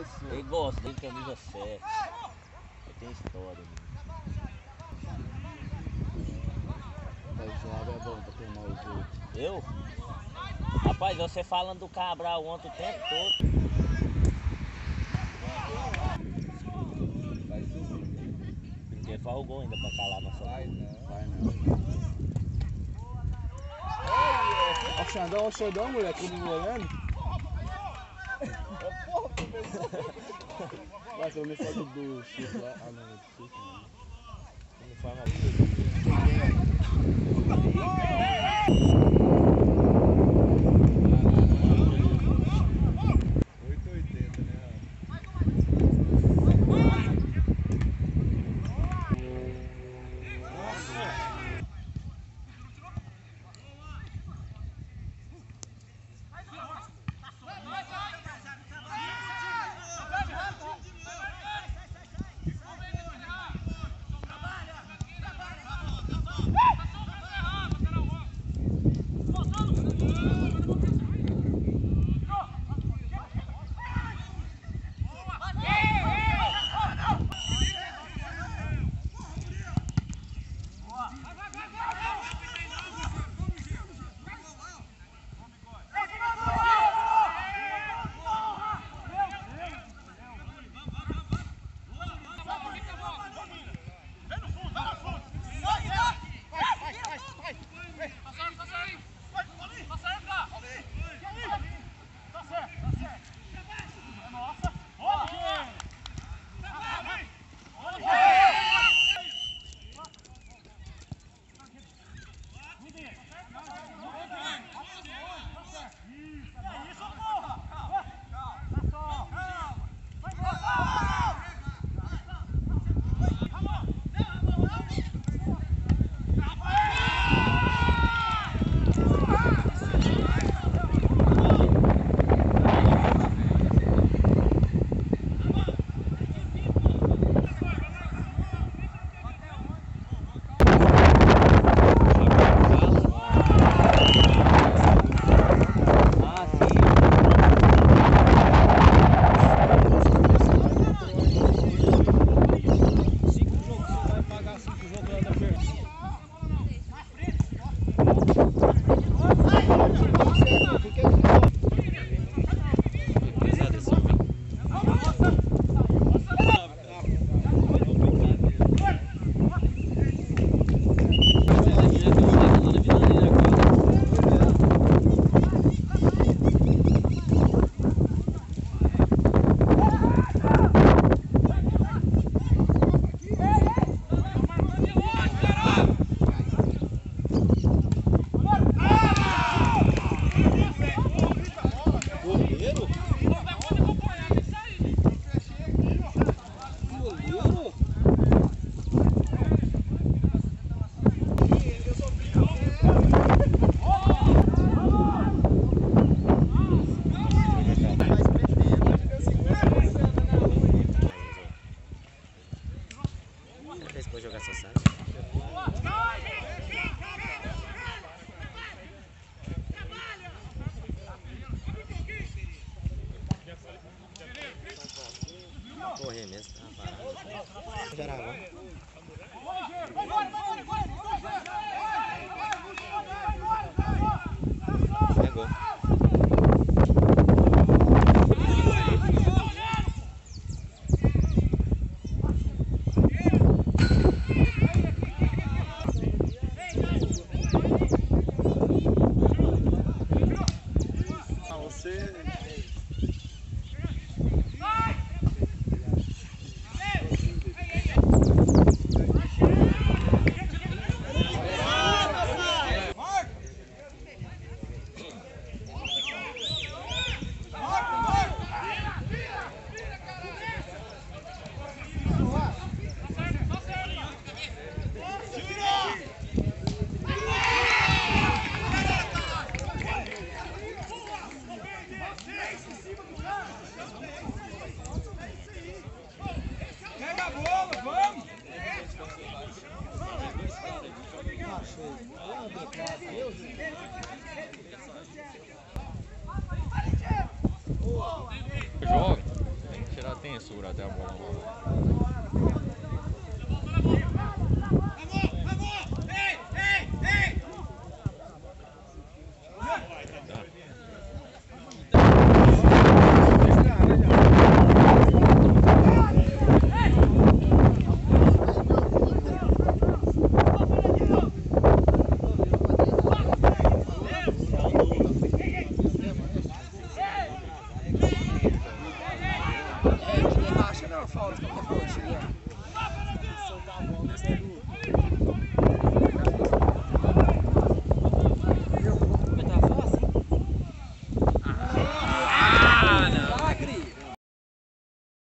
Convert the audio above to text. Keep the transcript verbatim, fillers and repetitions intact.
pessoa. Ele gosta dele, camisa sete. Ele tem história. Mas joga é bom pra treinar os outros. Eu? Rapaz, você falando do Cabral ontem o tempo todo. Vai subir. Porque faz o gol ainda pra calar nossa. Vai não. Vai não. Ó o Xandão, ó o Xandão, moleque, como goleiro. Porra, professor. Vai, pelo menos faz o do Chico lá. Ah, não, do Chico não. Não faz mais. Vou jogar essa sala. Correr mesmo, tá parado. Geral, pegou. tenso, brother, a bola lá.